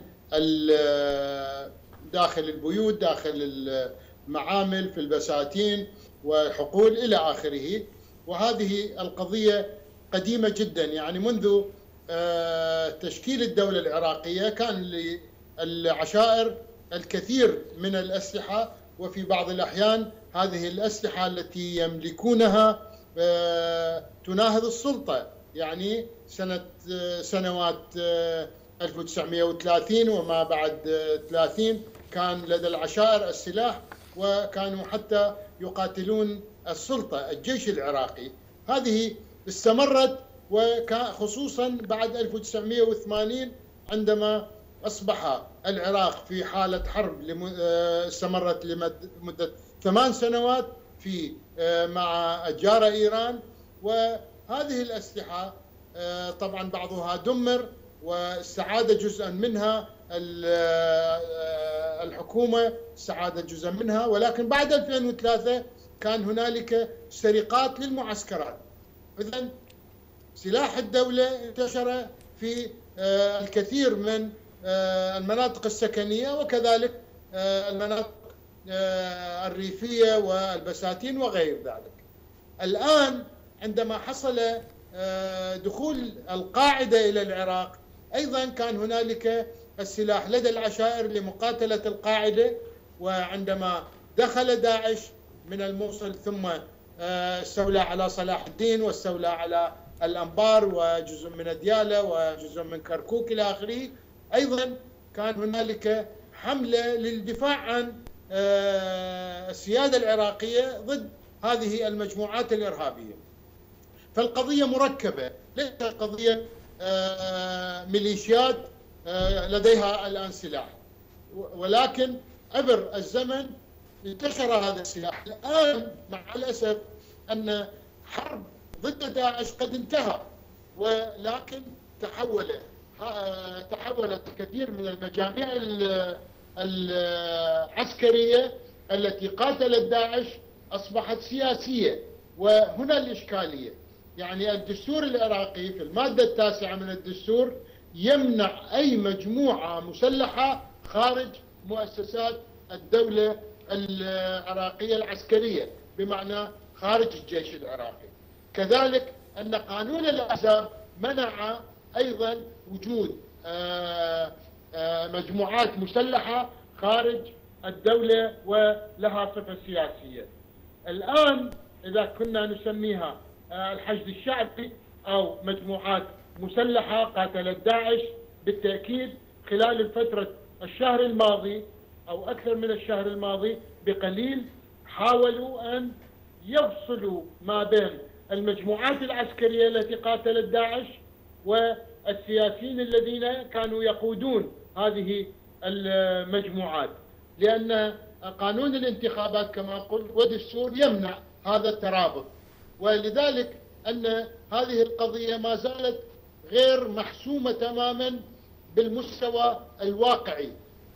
داخل البيوت، داخل المعامل، في البساتين وحقول إلى آخره. وهذه القضية قديمة جدا، يعني منذ تشكيل الدولة العراقية كان للعشائر الكثير من الأسلحة، وفي بعض الأحيان هذه الأسلحة التي يملكونها تناهض السلطة. يعني سنة سنوات ألف وتسعمئة وثلاثين وما بعد ثلاثين كان لدى العشائر السلاح، وكانوا حتى يقاتلون السلطة الجيش العراقي. هذه استمرت، وخصوصا بعد ألف وتسعمئة وثمانين عندما أصبح العراق في حالة حرب استمرت لمدة ثمان سنوات في مع جارة إيران. وهذه الأسلحة طبعا بعضها دمر واستعاد جزءا منها الحكومة، استعادت جزءا منها، ولكن بعد ألفين وثلاثة كان هنالك سرقات للمعسكرات. إذن سلاح الدولة انتشر في الكثير من المناطق السكنية، وكذلك المناطق الريفية والبساتين وغير ذلك. الآن عندما حصل دخول القاعدة إلى العراق أيضا كان هنالك السلاح لدى العشائر لمقاتلة القاعدة، وعندما دخل داعش من الموصل ثم استولى على صلاح الدين واستولى على الأنبار وجزء من ديالى وجزء من كركوك إلى آخره، أيضا كان هنالك حملة للدفاع عن السيادة العراقية ضد هذه المجموعات الإرهابية. فالقضية مركبة، ليست قضية ميليشيات لديها الآن سلاح، ولكن عبر الزمن انتشر هذا السلاح. الآن مع الأسف أن حرب ضد داعش قد انتهى، ولكن تحول تحولت كثير من المجاميع العسكرية التي قاتلت داعش أصبحت سياسية. وهنا الإشكالية، يعني الدستور العراقي في المادة التاسعة من الدستور يمنع أي مجموعة مسلحة خارج مؤسسات الدولة العراقية العسكرية، بمعنى خارج الجيش العراقي. كذلك أن قانون الأحزاب منع أيضا وجود مجموعات مسلحة خارج الدولة ولها صفة سياسية. الآن إذا كنا نسميها الحشد الشعبي أو مجموعات مسلحة قاتلت داعش، بالتأكيد خلال الفترة الشهر الماضي أو أكثر من الشهر الماضي بقليل حاولوا أن يفصلوا ما بين المجموعات العسكرية التي قاتلت داعش والسياسيين الذين كانوا يقودون هذه المجموعات، لأن قانون الانتخابات كما قلت ودستور يمنع هذا الترابط، ولذلك أن هذه القضية ما زالت غير محسومة تماما بالمستوى الواقعي.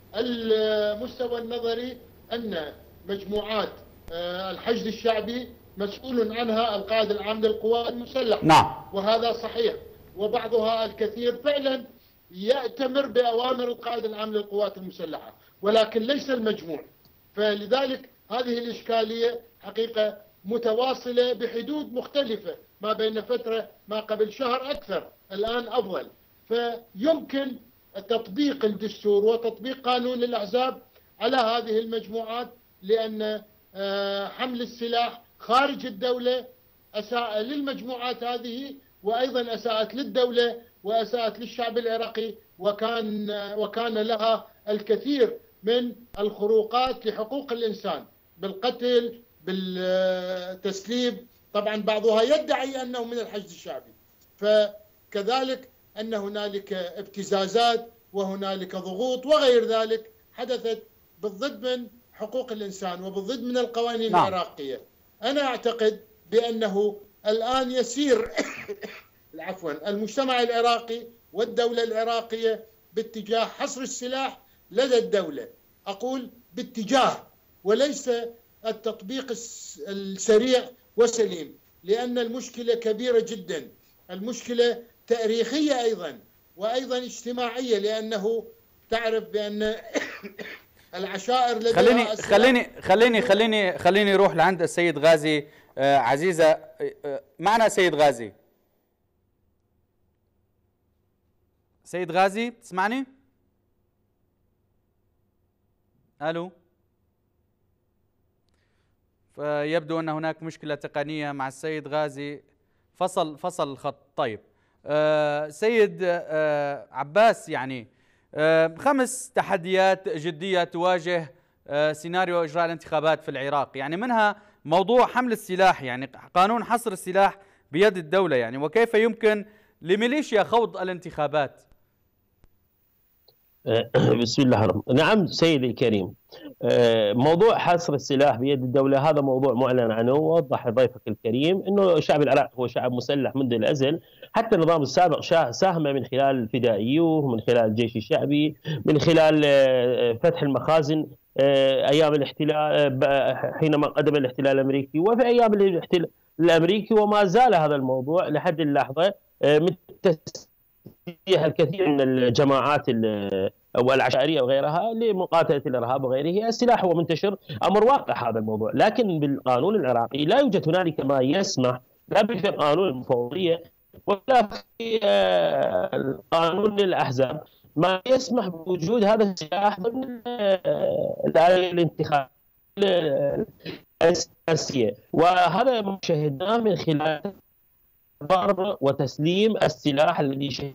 المستوى النظري أن مجموعات الحشد الشعبي مسؤول عنها القائد العام للقوات المسلحة، نعم، وهذا صحيح، وبعضها الكثير فعلا يأتمر بأوامر القائد العام للقوات المسلحة، ولكن ليس المجموع. فلذلك هذه الإشكالية حقيقة متواصلة بحدود مختلفة، ما بين فترة ما قبل شهر أكثر، الآن أفضل. فيمكن تطبيق الدستور وتطبيق قانون الأحزاب على هذه المجموعات، لأن حمل السلاح خارج الدولة أساء للمجموعات هذه، وأيضا أساءت للدولة وأساءت للشعب العراقي، وكان وكان لها الكثير من الخروقات لحقوق الإنسان بالقتل بالتسليب. طبعا بعضها يدعي أنه من الحشد الشعبي، فكذلك أن هنالك ابتزازات وهنالك ضغوط وغير ذلك حدثت بالضد من حقوق الإنسان وبالضد من القوانين نعم. العراقية. أنا أعتقد بأنه الآن يسير عفوا المجتمع العراقي والدولة العراقية باتجاه حصر السلاح لدى الدولة، أقول باتجاه وليس التطبيق السريع وسليم، لأن المشكلة كبيرة جدا، المشكلة تاريخية أيضا وأيضا اجتماعية، لأنه تعرف بأن العشائر لديها خليني خليني خليني خليني خليني اروح لعند السيد غازي. آه عزيزة، آه معنا سيد غازي. سيد غازي تسمعني؟ الو. فيبدو ان هناك مشكلة تقنية مع السيد غازي، فصل فصل الخط. طيب آه سيد آه عباس، يعني آه خمس تحديات جدية تواجه آه سيناريو إجراء الانتخابات في العراق، يعني منها موضوع حمل السلاح، يعني قانون حصر السلاح بيد الدولة، يعني وكيف يمكن لميليشيا خوض الانتخابات؟ بسم الله الرحمن الرحيم. نعم سيدي الكريم، موضوع حصر السلاح بيد الدولة هذا موضوع معلن عنه، ووضح ضيفك الكريم أنه الشعب العراقي هو شعب مسلح منذ الأزل، حتى النظام السابق ساهم من خلال الفدائيوه، من خلال الجيش الشعبي، من خلال فتح المخازن أيام الاحتلال حينما قدم الاحتلال الأمريكي، وفي أيام الاحتلال الأمريكي، وما زال هذا الموضوع لحد اللحظة من تسليح الكثير من الجماعات والعشائرية وغيرها لمقاتلة الإرهاب وغيره. السلاح هو منتشر، أمر واقع هذا الموضوع، لكن بالقانون العراقي لا يوجد هنالك ما يسمح، لا في قانون المفوضية ولا في قانون الأحزاب ما يسمح بوجود هذا السلاح ضمن الانتخابات السياسية، وهذا ما شاهدناه من خلال ضرب وتسليم السلاح الذي شهد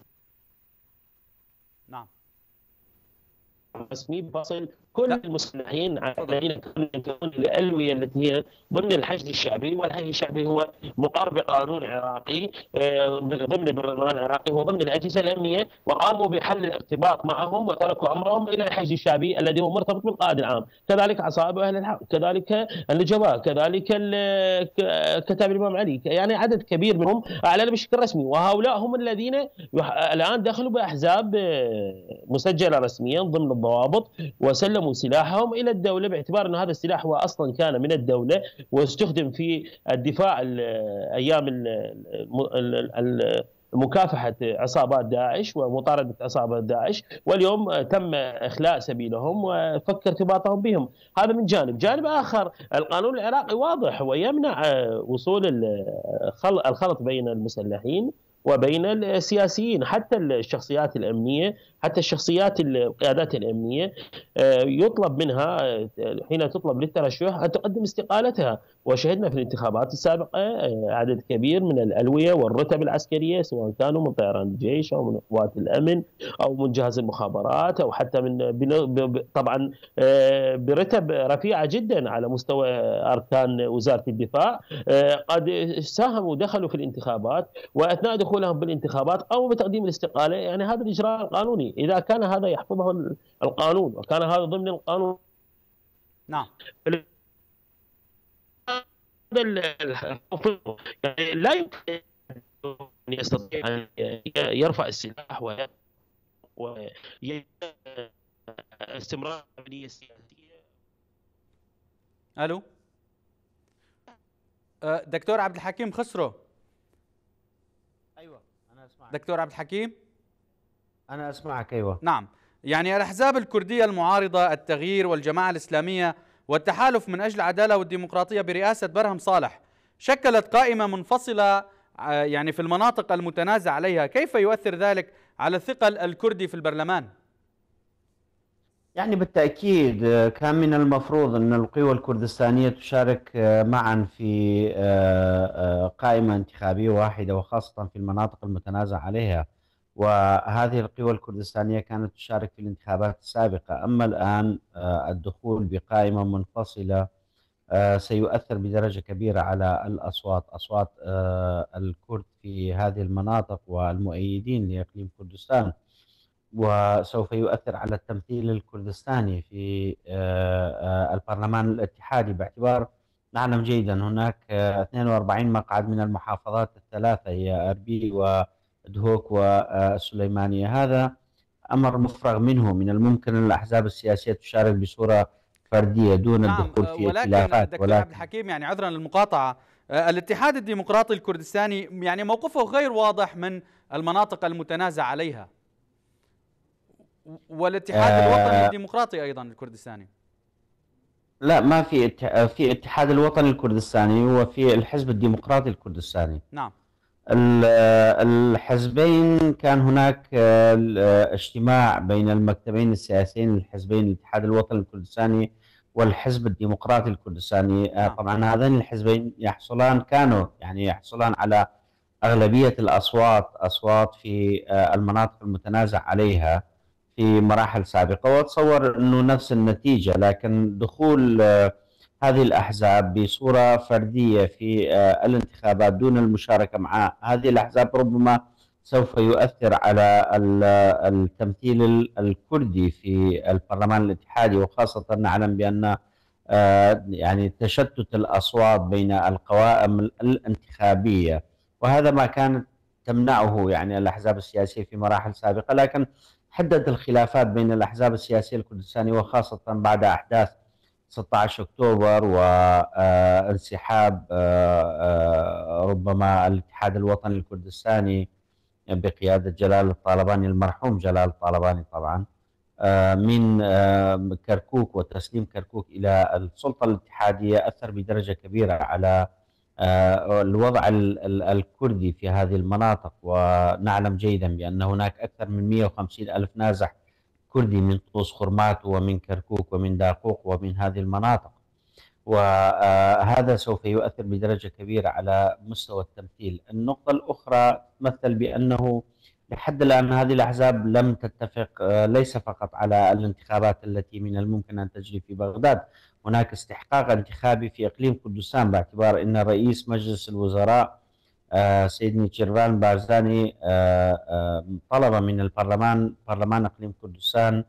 نعم رسمي بفصل كل لا. المسلحين الذين كانوا ينتمون للألوية التي هي ضمن الحشد الشعبي، والحشد الشعبي هو مقر بقانون عراقي ضمن البرلمان العراقي وضمن الأجهزة الأمنية، وقاموا بحل الارتباط معهم وتركوا أمرهم إلى الحشد الشعبي الذي هو مرتبط بالقائد العام، كذلك عصائب أهل الحق، كذلك النجباء، كذلك كتاب الإمام علي، يعني عدد كبير منهم أعلن بشكل رسمي، وهؤلاء هم الذين الآن دخلوا بأحزاب مسجلة رسميا ضمن الضوابط وسلموا سلاحهم إلى الدولة، باعتبار أن هذا السلاح هو أصلا كان من الدولة واستخدم في الدفاع أيام مكافحة عصابات داعش ومطاردة عصابات داعش، واليوم تم إخلاء سبيلهم وفك ارتباطهم بهم. هذا من جانب. جانب آخر، القانون العراقي واضح ويمنع وصول الخلط بين المسلحين وبين السياسيين. حتى الشخصيات الأمنية، حتى الشخصيات القيادات الأمنية يطلب منها حين تطلب للترشح أن تقدم استقالتها. وشهدنا في الانتخابات السابقة عدد كبير من الألوية والرتب العسكرية، سواء كانوا من طيران الجيش أو من قوات الأمن أو من جهاز المخابرات أو حتى من طبعا برتب رفيعة جدا على مستوى أركان وزارة الدفاع، قد ساهموا ودخلوا في الانتخابات، وأثناء دخولهم بالانتخابات قاموا بتقديم الاستقالة. يعني هذا الإجراء القانوني، إذا كان هذا يحفظه القانون وكان هذا ضمن القانون. نعم. يعني لا يمكن أن يستطيع أن يرفع السلاح واستمرار العملية السياسية. ألو دكتور عبد الحكيم خسرو. أيوة أنا أسمعك دكتور عبد الحكيم. أنا أسمعك. أيوة نعم. يعني الأحزاب الكردية المعارضة، التغيير والجماعة الإسلامية والتحالف من أجل العدالة والديمقراطية برئاسة برهم صالح شكلت قائمة منفصلة يعني في المناطق المتنازع عليها، كيف يؤثر ذلك على الثقل الكردي في البرلمان؟ يعني بالتأكيد كان من المفروض أن القوى الكردستانية تشارك معا في قائمة انتخابية واحدة، وخاصة في المناطق المتنازع عليها. وهذه القوى الكردستانية كانت تشارك في الانتخابات السابقة. أما الآن الدخول بقائمة منفصلة سيؤثر بدرجة كبيرة على الأصوات، أصوات الكرد في هذه المناطق والمؤيدين لإقليم كردستان، وسوف يؤثر على التمثيل الكردستاني في البرلمان الاتحادي، باعتبار نعلم جيدا هناك اثنين وأربعين مقعد من المحافظات الثلاثة هي أربيل ودهوك والسليمانية. هذا أمر مفرغ منه، من الممكن أن الأحزاب السياسية تشارك بصورة فردية دون نعم. الدخول في ولكن ائتلافات. دكتور ولكن عبد الحكيم، يعني عذرا للمقاطعة، الاتحاد الديمقراطي الكردستاني يعني موقفه غير واضح من المناطق المتنازع عليها، والاتحاد آه الوطني الديمقراطي أيضا الكردستاني. لا، ما في في اتحاد الوطني الكردستاني وفي الحزب الديمقراطي الكردستاني. نعم. الحزبين كان هناك اجتماع بين المكتبين السياسيين للحزبين، الاتحاد الوطني الكردستاني والحزب الديمقراطي الكردستاني. نعم. طبعا هذين الحزبين يحصلان كانوا يعني يحصلان على أغلبية الأصوات أصوات في المناطق المتنازع عليها في مراحل سابقة، وأتصور أنه نفس النتيجة. لكن دخول هذه الأحزاب بصورة فردية في الانتخابات دون المشاركة مع هذه الأحزاب ربما سوف يؤثر على التمثيل الكردي في البرلمان الاتحادي، وخاصة نعلم بأن يعني تشتت الأصوات بين القوائم الانتخابية، وهذا ما كانت تمنعه يعني الأحزاب السياسية في مراحل سابقة. لكن حدت الخلافات بين الأحزاب السياسية الكردستانية، وخاصة بعد أحداث ستة عشر أكتوبر وانسحاب ربما الاتحاد الوطني الكردستاني بقيادة جلال الطالباني، المرحوم جلال الطالباني طبعا، من كركوك وتسليم كركوك إلى السلطة الاتحادية، أثر بدرجة كبيرة على الوضع الكردي في هذه المناطق. ونعلم جيدا بأن هناك أكثر من مئة وخمسين ألف نازح كردي من طوس خرمات ومن كركوك ومن داقوق ومن هذه المناطق، وهذا سوف يؤثر بدرجة كبيرة على مستوى التمثيل. النقطة الأخرى تمثل بأنه لحد الآن هذه الأحزاب لم تتفق ليس فقط على الانتخابات التي من الممكن أن تجري في بغداد، هناك استحقاق انتخابي في إقليم كردستان، باعتبار أن رئيس مجلس الوزراء سيدني تشيرفان بارزاني طلب من البرلمان برلمان إقليم كردستان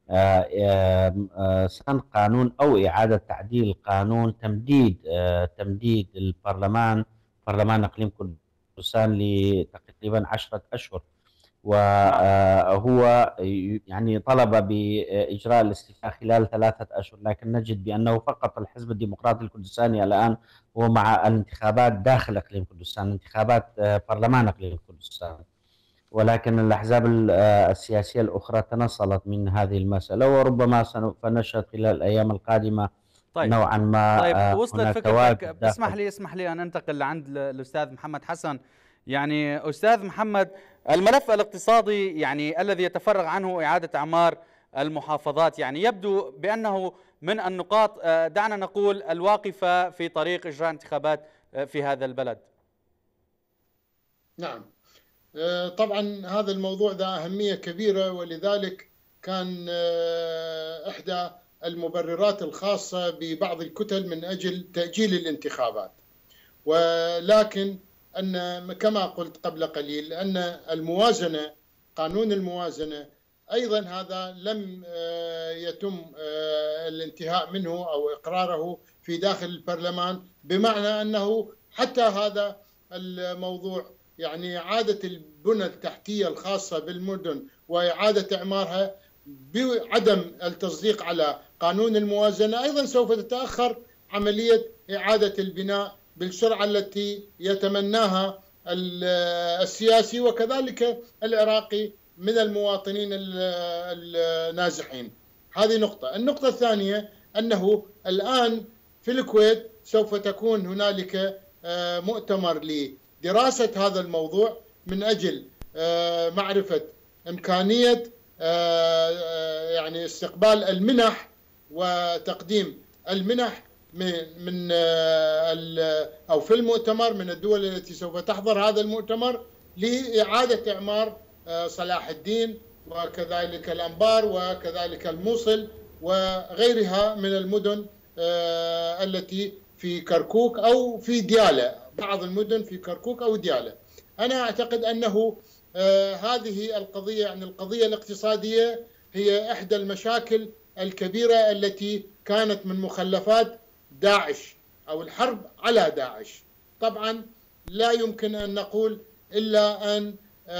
سن قانون أو إعادة تعديل قانون تمديد تمديد البرلمان برلمان إقليم كردستان لتقريبا عشرة أشهر، وهو يعني طلب بإجراء الاستفتاء خلال ثلاثة أشهر. لكن نجد بأنه فقط الحزب الديمقراطي الكردستاني الآن هو مع الانتخابات داخل إقليم كردستان، انتخابات برلمان إقليم كردستان، ولكن الأحزاب السياسية الأخرى تنصلت من هذه المسألة، وربما سوف نشهد خلال الأيام القادمة طيب. نوعا ما طيب وصلت فكرتك. اسمح لي اسمح لي أن أنتقل لعند الأستاذ محمد حسن. يعني أستاذ محمد، الملف الاقتصادي يعني الذي يتفرغ عنه إعادة أعمار المحافظات يعني يبدو بأنه من النقاط دعنا نقول الواقفة في طريق إجراء انتخابات في هذا البلد. نعم طبعا هذا الموضوع ذا أهمية كبيرة، ولذلك كان إحدى المبررات الخاصة ببعض الكتل من أجل تأجيل الانتخابات. ولكن أن كما قلت قبل قليل أن الموازنة، قانون الموازنة أيضا هذا لم يتم الانتهاء منه أو إقراره في داخل البرلمان، بمعنى أنه حتى هذا الموضوع يعني إعادة البنى التحتية الخاصة بالمدن وإعادة إعمارها بعدم التصديق على قانون الموازنة أيضا سوف تتأخر عملية إعادة البناء بالسرعة التي يتمناها السياسي وكذلك العراقي من المواطنين النازحين. هذه نقطة. النقطة الثانية أنه الآن في الكويت سوف تكون هنالك مؤتمر لدراسة هذا الموضوع من أجل معرفة إمكانية يعني استقبال المنح وتقديم المنح من من أو في المؤتمر من الدول التي سوف تحضر هذا المؤتمر لإعادة إعمار صلاح الدين وكذلك الأنبار وكذلك الموصل وغيرها من المدن التي في كركوك أو في ديالى، بعض المدن في كركوك أو ديالى. أنا أعتقد أنه هذه القضية يعني القضية الاقتصادية هي إحدى المشاكل الكبيرة التي كانت من مخلفات داعش أو الحرب على داعش. طبعا لا يمكن أن نقول إلا أن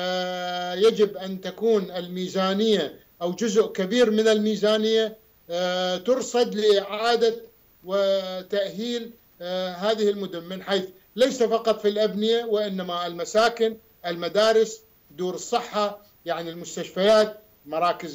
يجب أن تكون الميزانية أو جزء كبير من الميزانية ترصد لإعادة وتأهيل هذه المدن، من حيث ليس فقط في الأبنية وإنما المساكن، المدارس، دور الصحة، يعني المستشفيات، مراكز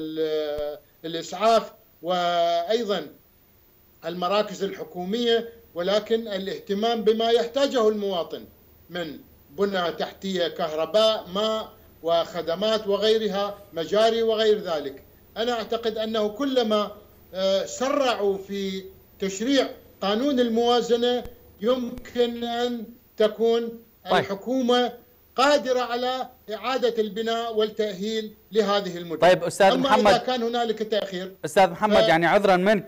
الإسعاف، وأيضا المراكز الحكومية، ولكن الاهتمام بما يحتاجه المواطن من بنى تحتية، كهرباء، ماء وخدمات وغيرها، مجاري وغير ذلك. أنا أعتقد أنه كلما سرعوا في تشريع قانون الموازنة يمكن أن تكون طيب. الحكومة قادرة على إعادة البناء والتأهيل لهذه المدن. طيب أستاذ أما محمد، إذا كان هنالك تأخير. أستاذ محمد ف... يعني عذرا منك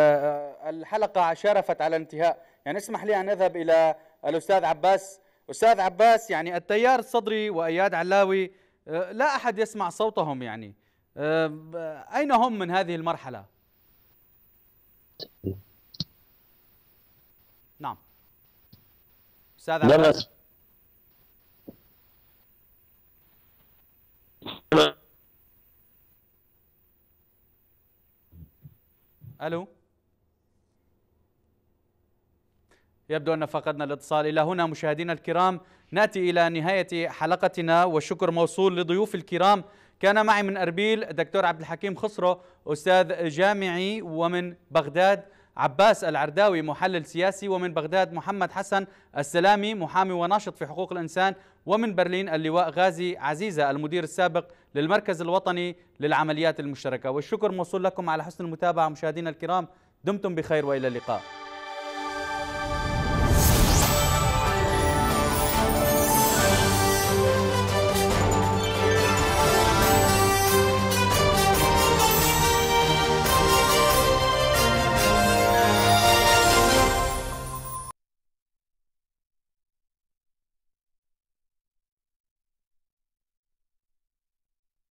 الحلقة شرفت على الانتهاء، يعني اسمح لي أن أذهب إلى الأستاذ عباس. أستاذ عباس، يعني التيار الصدري وإياد علاوي لا أحد يسمع صوتهم، يعني أين هم من هذه المرحلة؟ نعم أستاذ عباس. ألو، يبدو أن فقدنا الاتصال. إلى هنا مشاهدينا الكرام نأتي إلى نهاية حلقتنا، والشكر موصول لضيوف الكرام. كان معي من أربيل الدكتور عبد الحكيم خسرو أستاذ جامعي، ومن بغداد عباس العرداوي محلل سياسي، ومن بغداد محمد حسن السلامي محامي وناشط في حقوق الإنسان، ومن برلين اللواء غازي عزيزة المدير السابق للمركز الوطني للعمليات المشتركة. والشكر موصول لكم على حسن المتابعة مشاهدينا الكرام، دمتم بخير وإلى اللقاء.